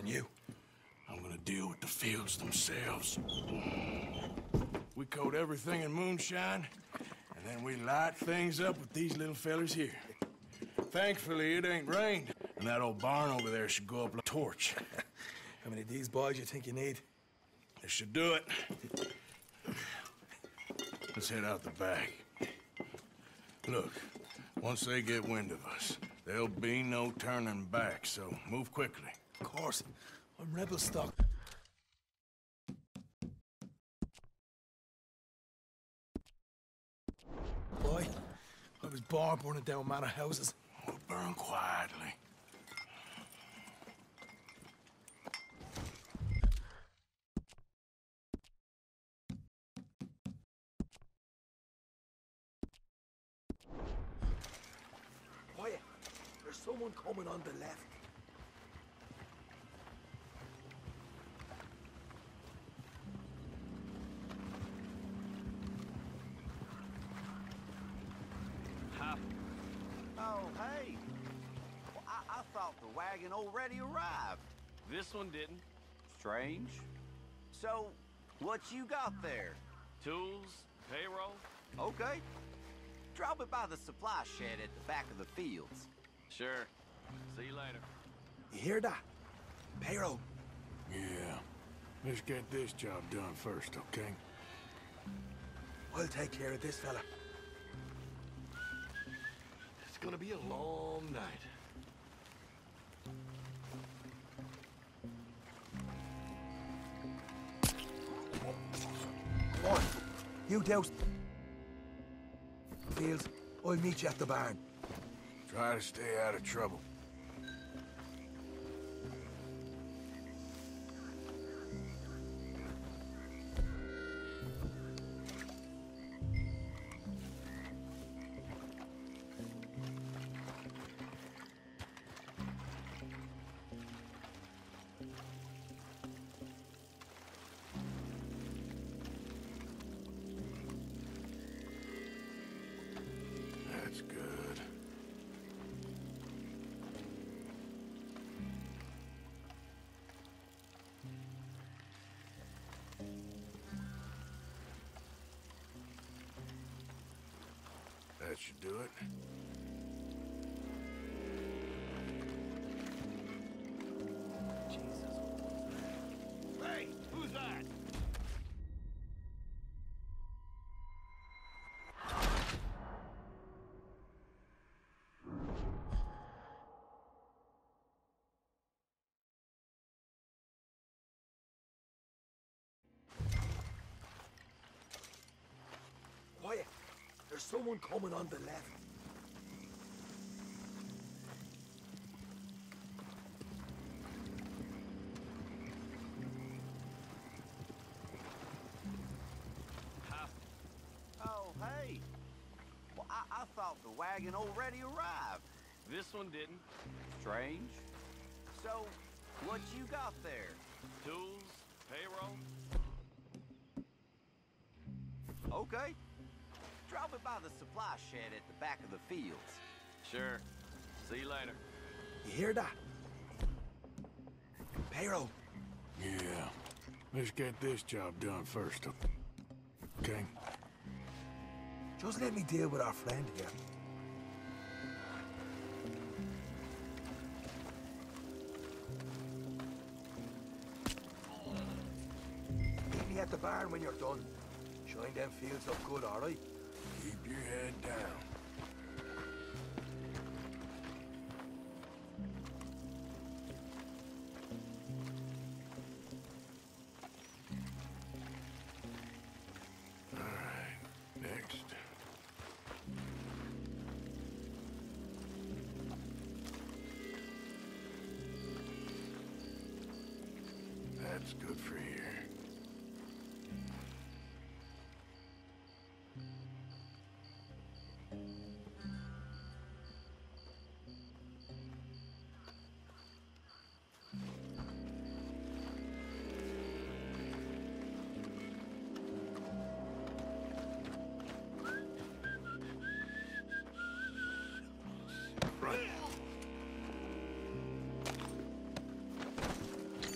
you? I'm gonna deal with the fields themselves. We coat everything in moonshine, and then we light things up with these little fellers here. Thankfully, it ain't rained, and that old barn over there should go up like a torch. How many of these boys you think you need? This should do it. Let's head out the back. Look, once they get wind of us, there'll be no turning back, so move quickly. Of course. I'm rebel stock. Boy, I was born burning down manor houses. We'll burn quietly. Quiet. There's someone coming on the left. Oh, hey. Well, I thought the wagon already arrived. This one didn't. Strange. So, what you got there? Tools, payroll. Okay. Drop it by the supply shed at the back of the fields. Sure. See you later. You hear that? Payroll. Yeah. Let's get this job done first, okay? I'll take care of this fella. It's gonna be a long night. Come on. You douse. Fields, I'll meet you at the barn. Try to stay out of trouble. That's good. That should do it. Hey, who's that? Quiet. There's someone coming on the left. Oh, hey. Well, I thought the wagon already arrived. This one didn't. Strange. So, what you got there? Tools, payroll. Okay. Drop it by the supply shed at the back of the fields. Sure. See you later. You hear that? Payroll. Yeah. Let's get this job done first, okay? Just let me deal with our friend here. Meet me at the barn when you're done. Shine them fields up good, all right? Keep your head down. All right, next. That's good for here. Right.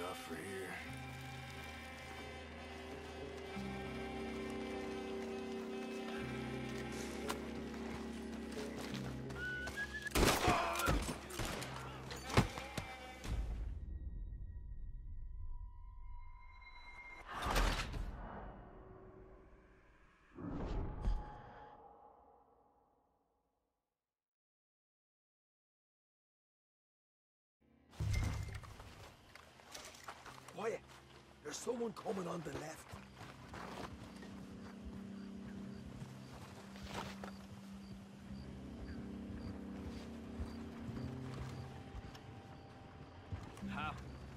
enough for here. Quiet. There's someone coming on the left. How?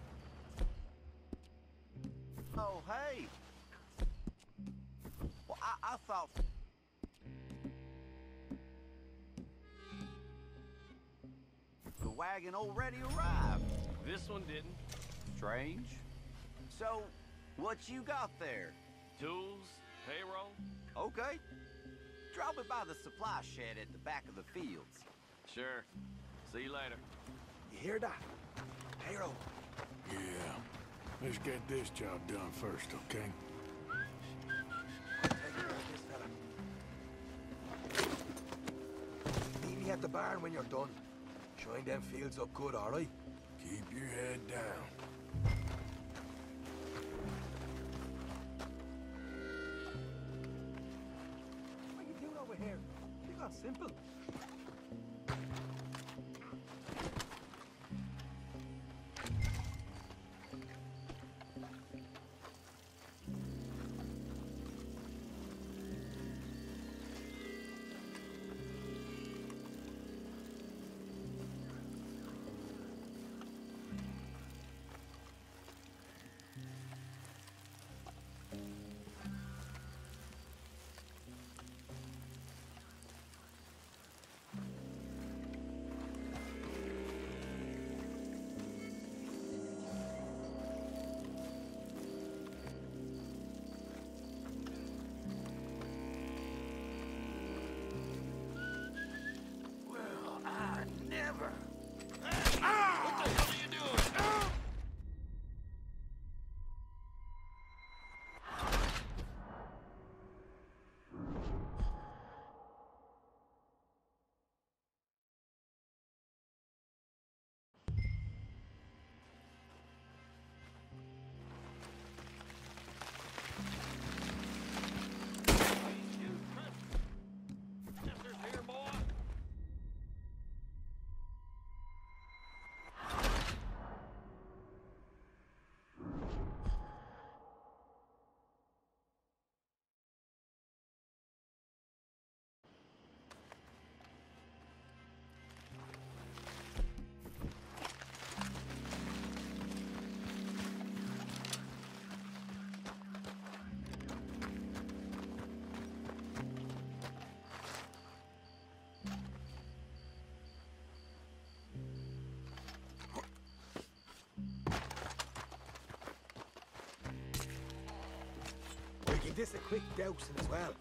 Oh, hey. Well, I thought... The wagon already arrived. This one didn't. Strange. So, what you got there? Tools, payroll. Okay. Drop it by the supply shed at the back of the fields. Sure. See you later. You hear that? Payroll. Yeah. Let's get this job done first, okay? I'll take care of this fella. Meet me at the barn when you're done. Shine them fields up good, all right? Keep your head down. What are you doing over here? You got simple. Give this a quick dousing as well.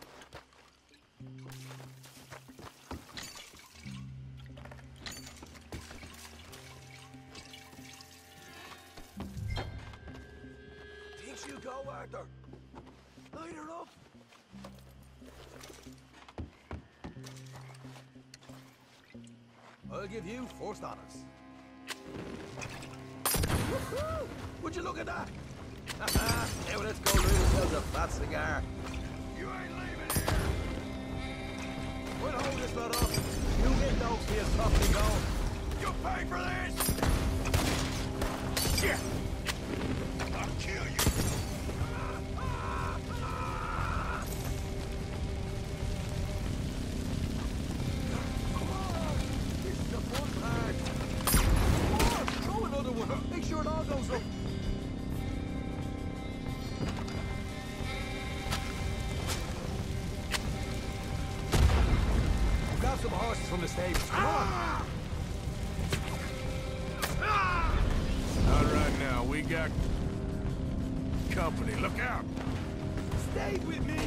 Thinks you go, Arthur. Light her up. I'll give you first honors. Woohoo! Would you look at that? Now let's go rid ourselves a fat cigar. You ain't leaving here! We'll hold this lot up. You get those for your softly going. You pay for this! Shit! I'll kill you! Come on! This is the fun part. Come on, throw another one. Make sure it all goes up. Grab some horses from the stables. Come on! Not right now. We got company. Look out! Stay with me!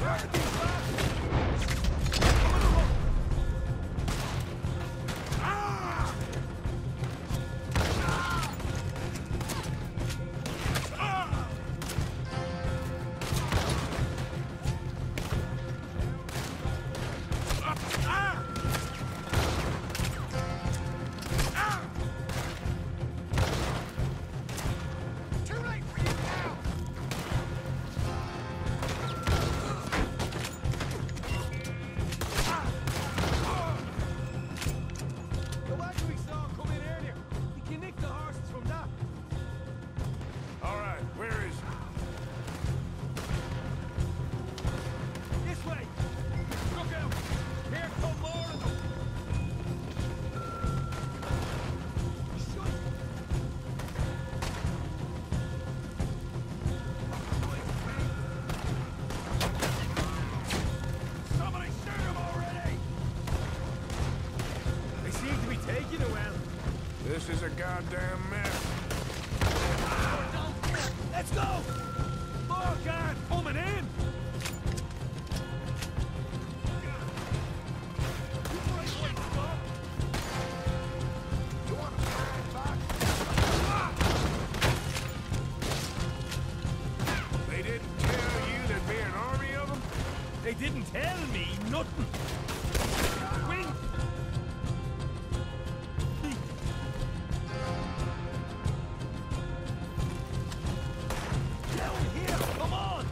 The wagon we saw come in earlier. You can nick the horses from that. All right, where is it? This way. Look out. Here come more of them. Shit. Somebody shoot him already. They seem to be taking it well. This is a goddamn mess. Let's go! More guard coming in! They didn't tell you there'd be an army of them? They didn't tell me nothing. Wing! Down here, come on!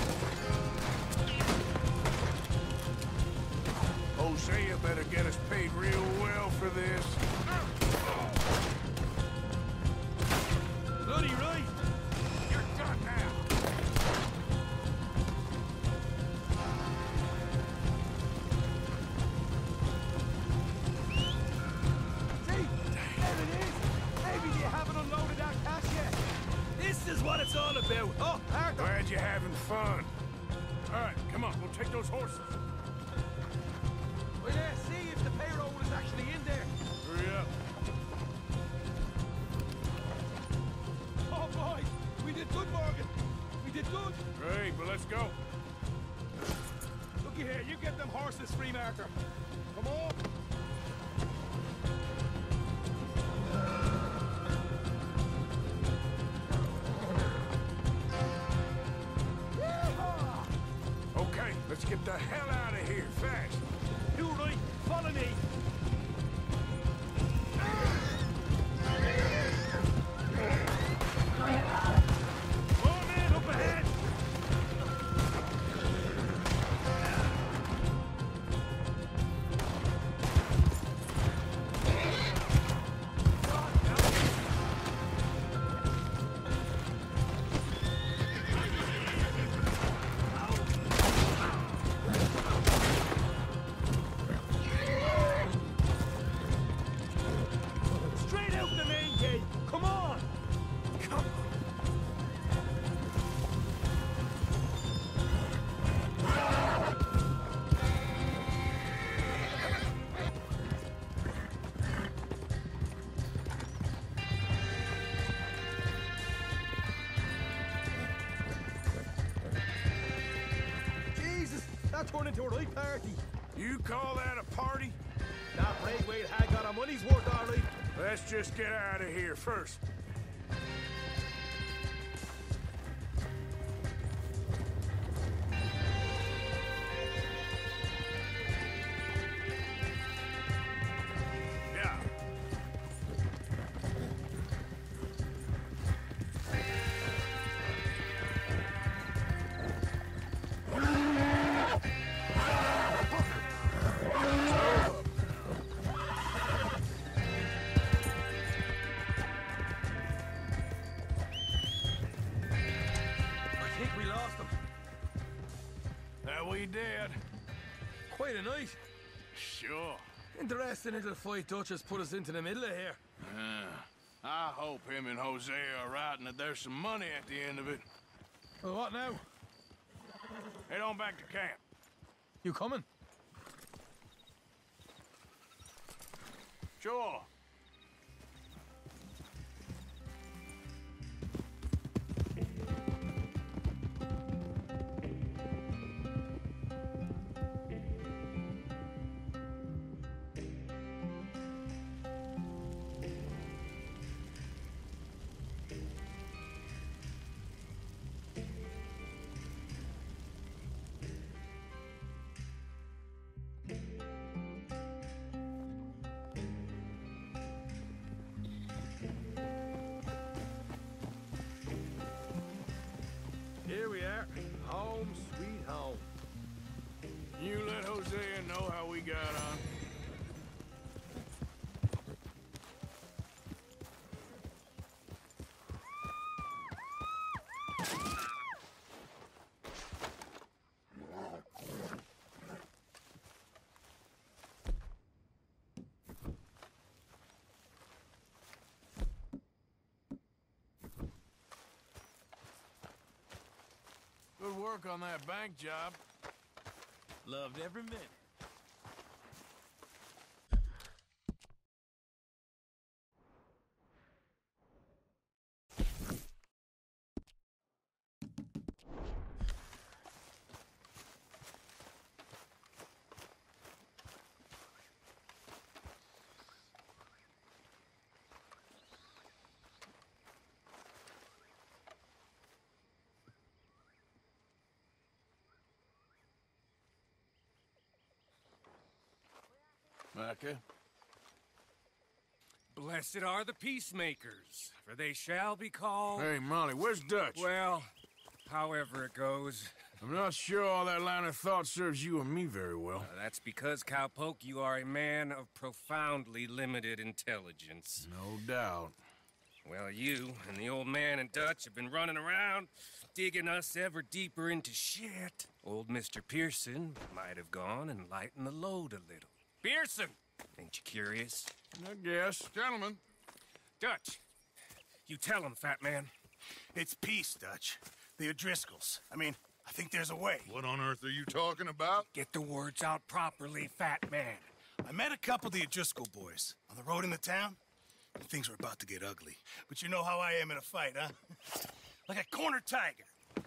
Hosea better get us paid real well for this. Bloody right! You're done now. See? There it is! Maybe you haven't unloaded that cash yet. This is what it's all about. Oh, Arthur! Glad you're having fun. All right, come on, we'll take those horses. Well, see if the payroll is actually in there. Hurry up. Oh, boy! We did good, Morgan! We did good! Great, but let's go. Looky here, you get them horses free, Arthur. Come on! Yeehaw! Okay, let's get the hell out of here, fast. You right, follow me! More men up ahead! Straight out the main gate! Come on! Come on! Jesus, that turned into a right party. You call that a party? That Braithwaite had got our money's worth, all right. Let's just get out of here first. Yeah. I think we lost them. That we did. Quite a night. Sure. Interesting little fight Dutch has put us into the middle of here. I hope him and Hosea are right and that there's some money at the end of it. Well, what now? Head on back to camp. You coming? Sure. Home sweet home. You let Hosea know how we got on. Good work on that bank job. Loved every minute. Micah? Blessed are the peacemakers, for they shall be called... Hey, Molly, where's Dutch? Well, however it goes. I'm not sure all that line of thought serves you and me very well. That's because, Cowpoke, you are a man of profoundly limited intelligence. No doubt. Well, you and the old man and Dutch have been running around, digging us ever deeper into shit. Old Mr. Pearson might have gone and lightened the load a little. Pearson! Ain't you curious? I guess. Gentlemen, Dutch, you tell him, fat man. It's peace, Dutch. The O'Driscolls. I mean, I think there's a way. what on earth are you talking about? Get the words out properly, fat man. I met a couple of the O'Driscoll boys on the road in the town, and things were about to get ugly. But you know how I am in a fight, huh? Like a corner tiger.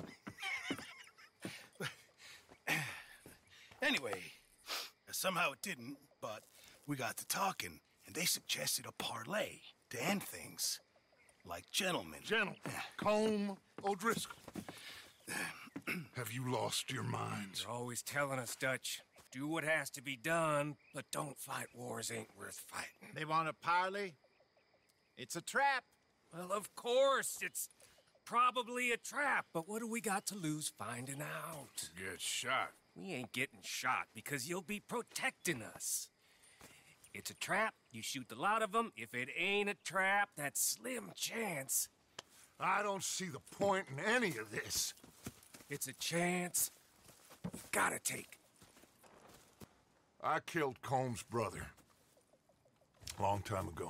Anyway, somehow it didn't, but we got to talking, and they suggested a parlay to end things. Like gentlemen. Gentlemen, Combe O'Driscoll. Have you lost your minds? You're always telling us, Dutch. Do what has to be done, but don't fight wars ain't worth fighting. They want a parley? It's a trap. Well, of course, it's probably a trap, but what do we got to lose finding out? Get shot. We ain't getting shot because you'll be protecting us. It's a trap, you shoot the lot of them. If it ain't a trap, that's slim chance. I don't see the point in any of this. It's a chance you gotta take. I killed Combs' brother. A long time ago.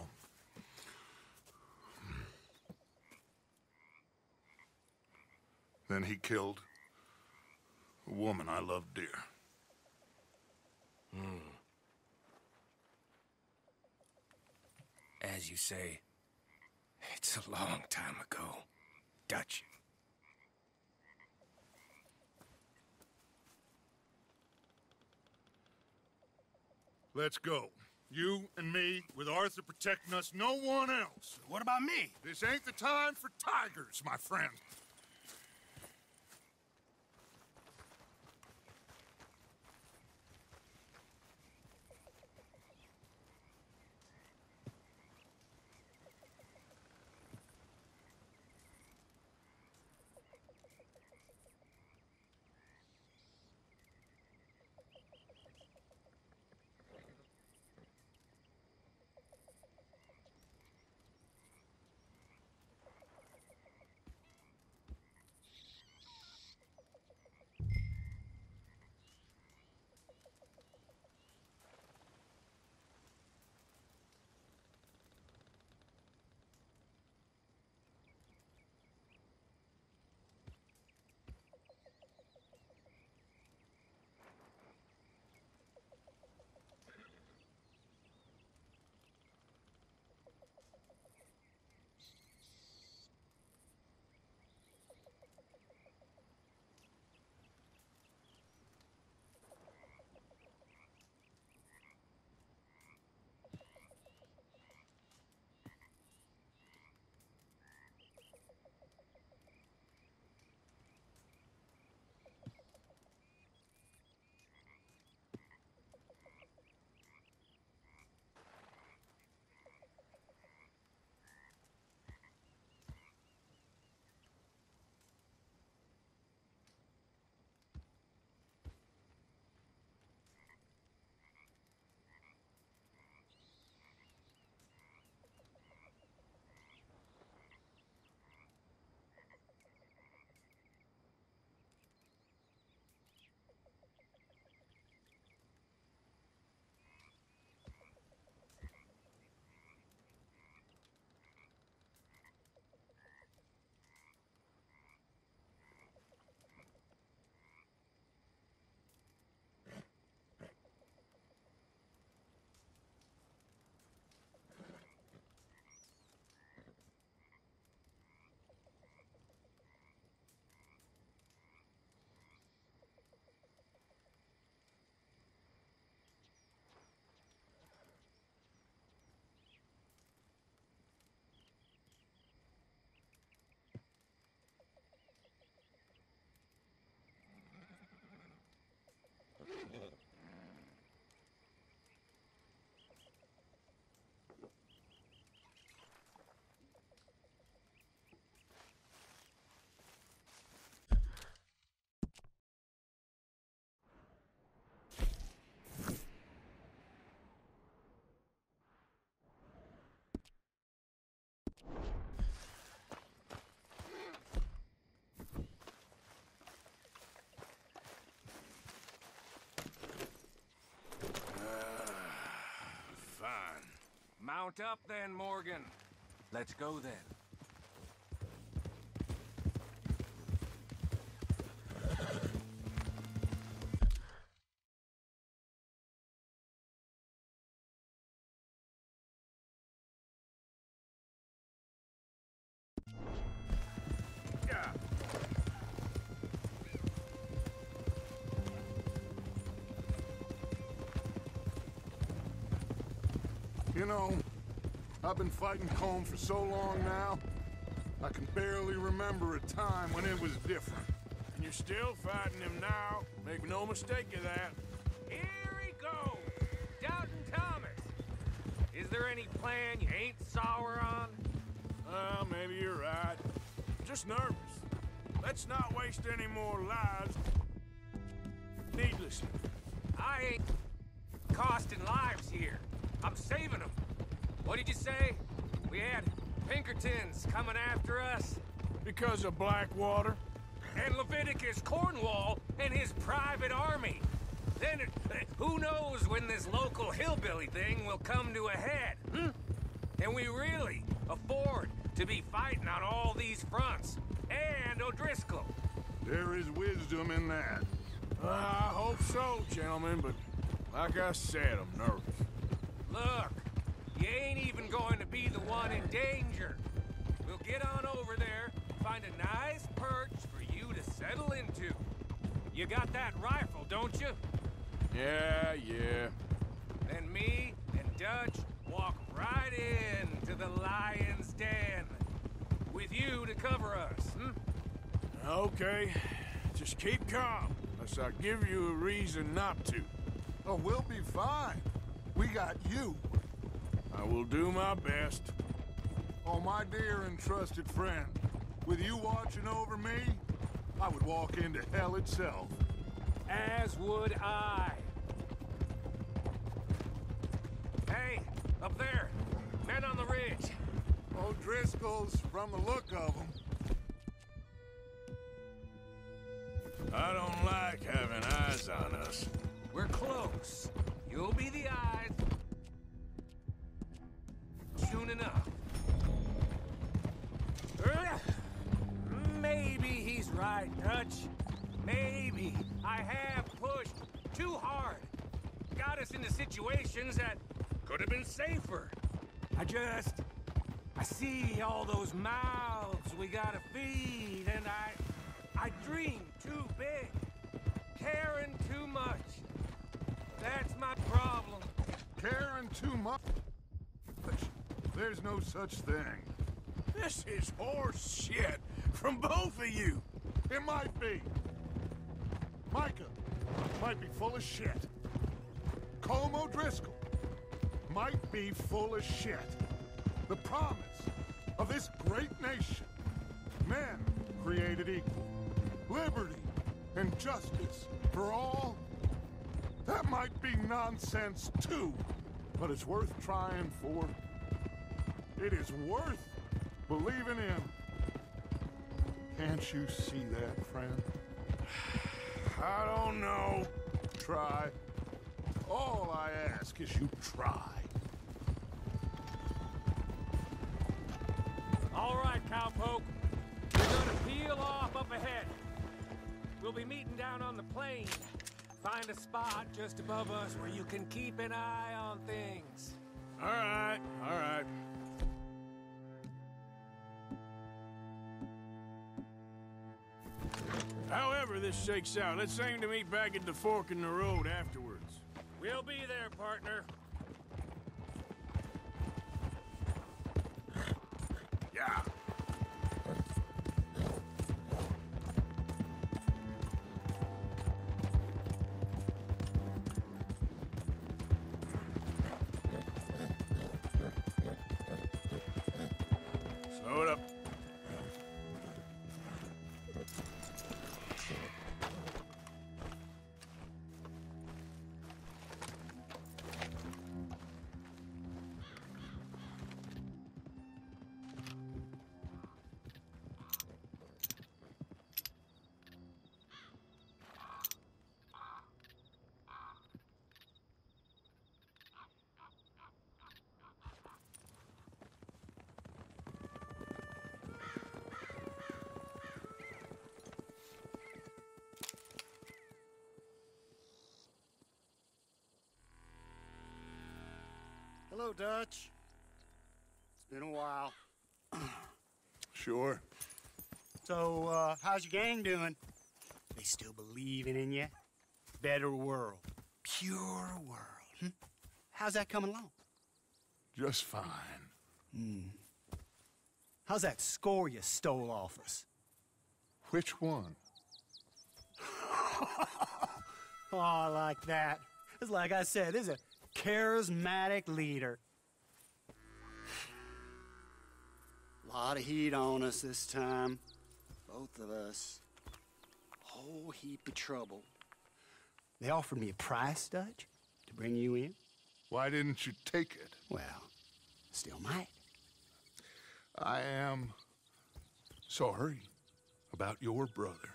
Then he killed a woman I loved dear. As you say, it's a long time ago, Dutch. Let's go. You and me, with Arthur protecting us, no one else. What about me? This ain't the time for tigers, my friend. Mount up then, Morgan. Let's go then. You know, I've been fighting Colm for so long now, I can barely remember a time when it was different. And you're still fighting him now. Make no mistake of that. Here he goes! Doubting Thomas! Is there any plan you ain't sour on? Well, maybe you're right. Just nervous. Let's not waste any more lives needlessly. I ain't costing lives here. I'm saving them. What did you say? We had Pinkertons coming after us? Because of Blackwater? And Leviticus Cornwall and his private army. Then, who knows when this local hillbilly thing will come to a head, hmm? And we really afford to be fighting on all these fronts. And O'Driscoll. There is wisdom in that. I hope so, gentlemen, but like I said, I'm nervous. Look, you ain't even going to be the one in danger. We'll get on over there, find a nice perch for you to settle into. You got that rifle, don't you? Yeah. Then me and Dutch walk right into the lion's den. With you to cover us, hmm? Okay, just keep calm, unless I give you a reason not to. Oh, we'll be fine. We got you. I will do my best. Oh, my dear and trusted friend, with you watching over me, I would walk into hell itself. As would I. Hey, up there. Men on the ridge. O'Driscoll's, from the look of them. I don't like having eyes on us. We're close. You'll be the eyes. Soon enough. Maybe he's right, Dutch. Maybe I have pushed too hard. Got us into situations that could have been safer. I see all those mouths we gotta feed, and I dream too big. Caring too much. That's my problem. Caring too much? There's no such thing. This is horse shit from both of you. It might be. Micah might be full of shit. Colm O'Driscoll might be full of shit. The promise of this great nation. Men created equal. Liberty and justice for all. That might be nonsense too, but it's worth trying for. It is worth believing in. Can't you see that, friend? I don't know. Try. All I ask is you try. All right, cowpoke. We're gonna peel off up ahead. We'll be meeting down on the plain. Find a spot just above us where you can keep an eye on things. All right. However this shakes out, let's aim to meet back at the fork in the road afterwards. We'll be there, partner. Yeah. Slow it up. Hello, Dutch. It's been a while. Sure. So, how's your gang doing? They still believing in you? Better world. Pure world. How's that coming along? Just fine. How's that score you stole off us? Which one? Oh, I like that. It's like I said, this is a charismatic leader. Lot of heat on us this time. Both of us. Whole heap of trouble. They offered me a price, Dutch, to bring you in. Why didn't you take it? Well, still might. I am sorry about your brother.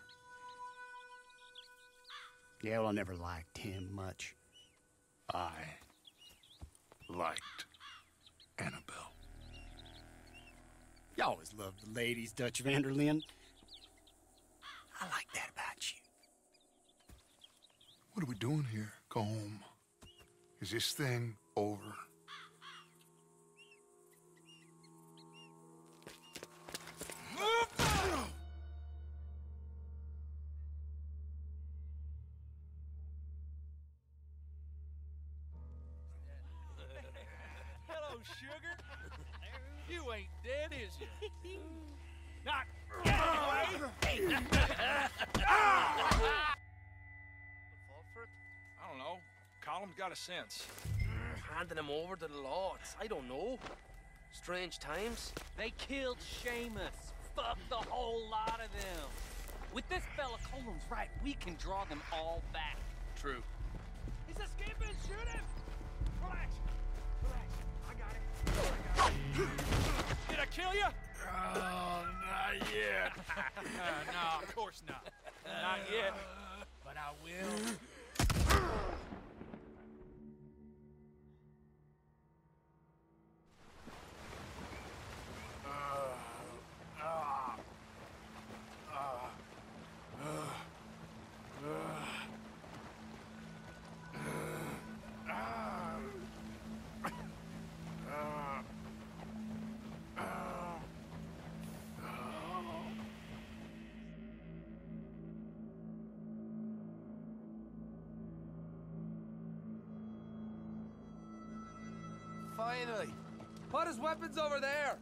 Yeah, well, I never liked him much. I liked Annabelle. You always loved the ladies, Dutch van der Linde. I like that about you. What are we doing here? Go home. Is this thing over? Hello, sugar. You ain't dead, is you? Not anyway. I don't know. Colum's got a sense. Handing him over to the lords. I don't know. Strange times. They killed Seamus. Fuck the whole lot of them. With this fella Colum's right, we can draw them all back. True. He's escaping. Shoot him. Relax. Relax. I got it. Did I kill you? Oh, not yet. No, of course not. Not yet. But I will. Finally. Put his weapons over there.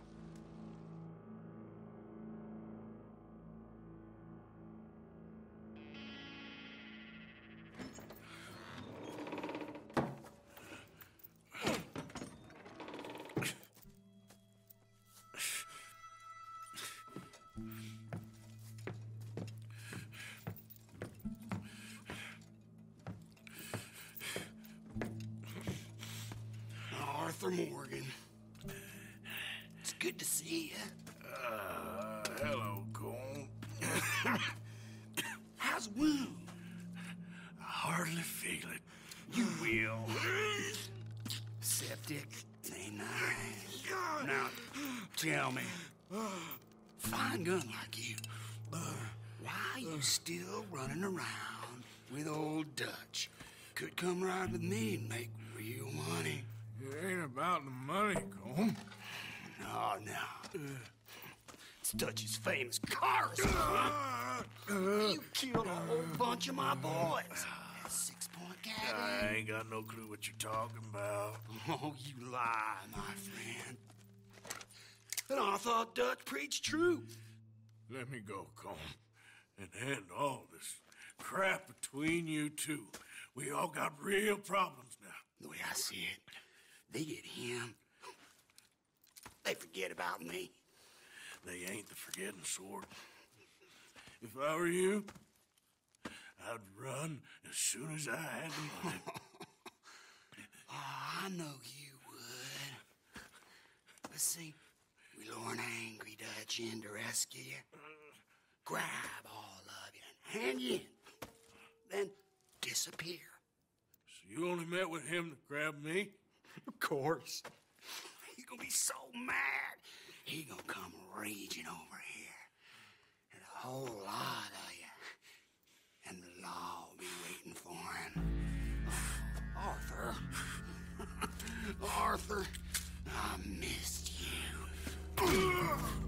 Arthur Morgan. It's good to see you. Hello, Colm. How's the wound? I hardly feel it. You will. Septic. Ain't nice. Now, tell me. Fine gun like you. Why you still running around with old Dutch? Could come ride with me and make real money. It ain't about the money, Colm. No. It's Dutch's famous cars. You killed a whole bunch of my boys. That 6-point I gag. ain't got no clue what you're talking about. Oh, you lie, my friend. And I thought Dutch preached truth. Let me go, Colm, and end all this crap between you two. We all got real problems now. The way I see it, they get him. They forget about me. They ain't the forgetting sort. If I were you, I'd run as soon as I had the money. Oh, I know you would. But see, we lure an angry Dutch in to rescue you. Grab all of you and hand you in. Then disappear. So you only met with him to grab me? Of course. He's gonna be so mad. He gonna come raging over here. And a whole lot of you. And the law will be waiting for him. Arthur. Arthur. I missed you.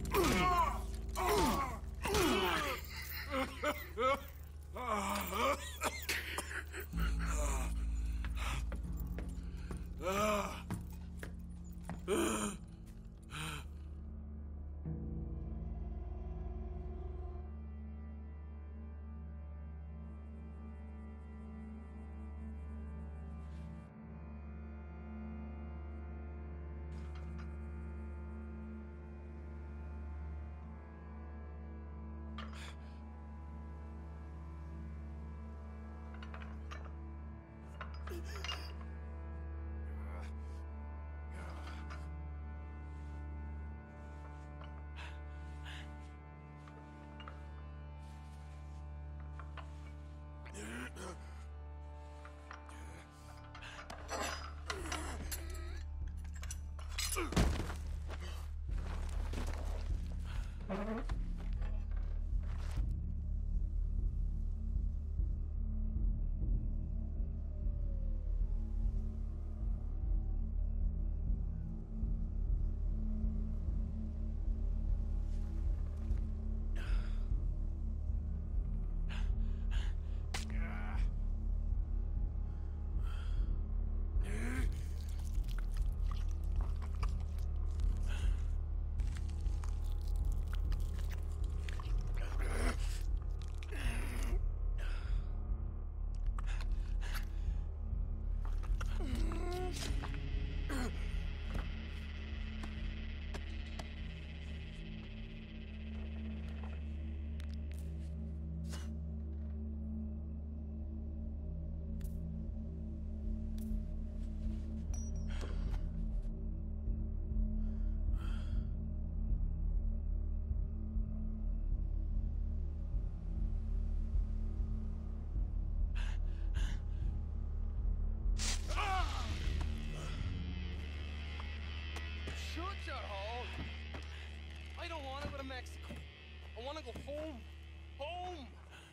I want to go home. Home!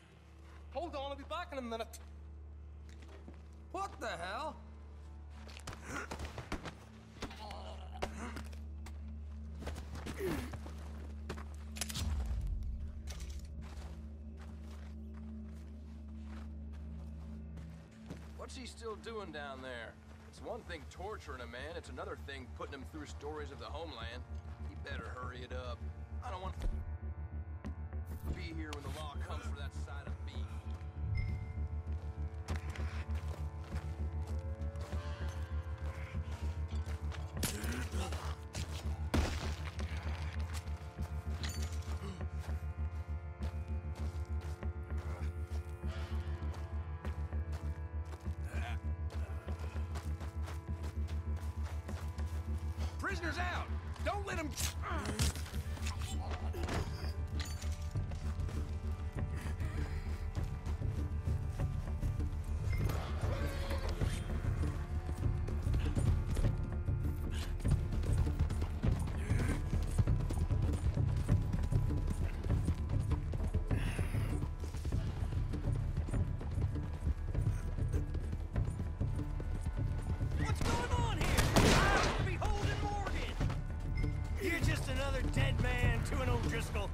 Hold on, I'll be back in a minute. What the hell? What's he still doing down there? It's one thing torturing a man, it's another thing putting him through stories of the homeland. He better hurry it up. I don't want to be here when the law comes for that side of beef. Prisoners out! Don't let him... What's going on here? Behold and Morgan! You're just another dead man to an O'Driscoll.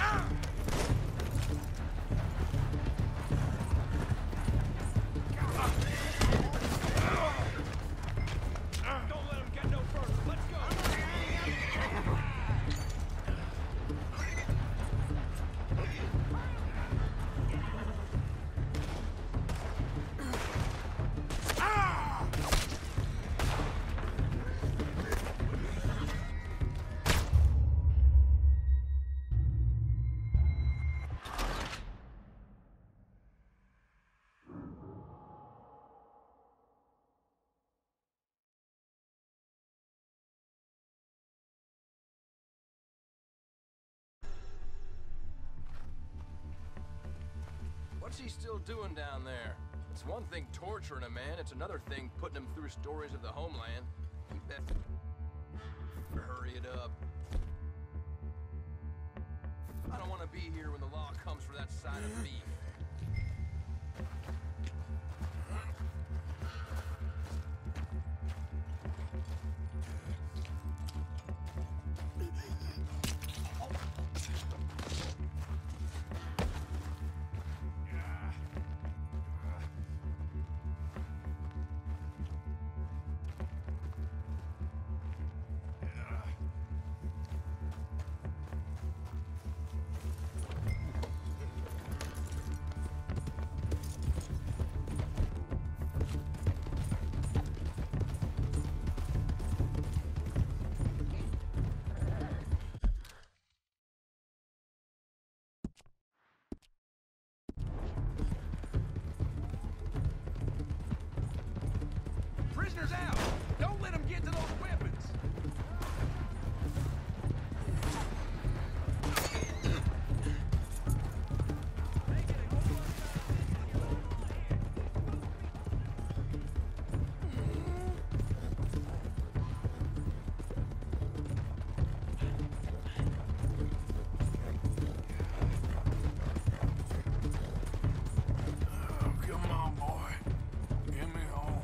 Don't let him get no further. Let's go. What's he still doing down there? It's one thing torturing a man, it's another thing putting him through stories of the homeland. He better hurry it up. I don't want to be here when the law comes for that side of beef. prisoners out! Don't let them get to those weapons! Come on, boy. Get me home.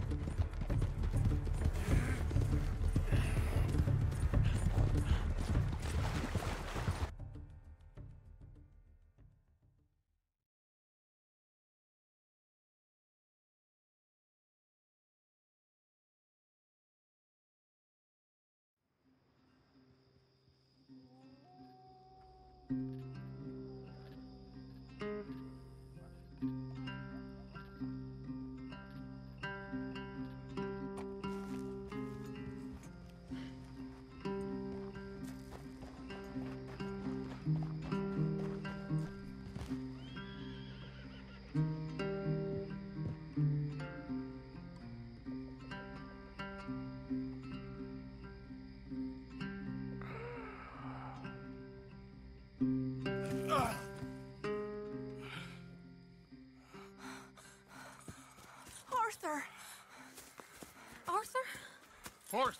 Arthur! Arthur? Arthur!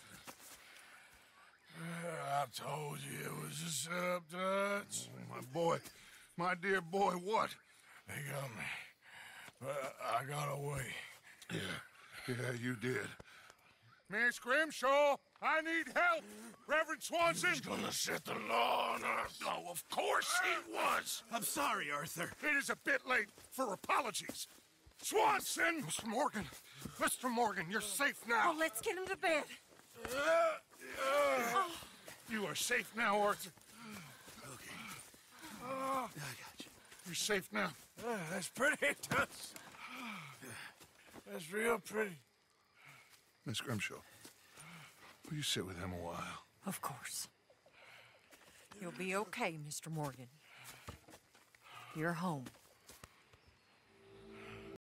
I told you it was a setup, Dutch. My boy. My dear boy, what? They got me. But I got away. Yeah, you did. Miss Grimshaw, I need help! Reverend Swanson! He's gonna set the law on us. Oh, of course he was! I'm sorry, Arthur. It is a bit late for apologies. Swanson! Mr. Morgan! Mr. Morgan, you're safe now. Oh, let's get him to bed. You are safe now, Arthur. Okay. I got you. You're safe now. That's pretty, Dutch. That's real pretty. Miss Grimshaw, will you sit with him a while? Of course. You'll be okay, Mr. Morgan. You're home.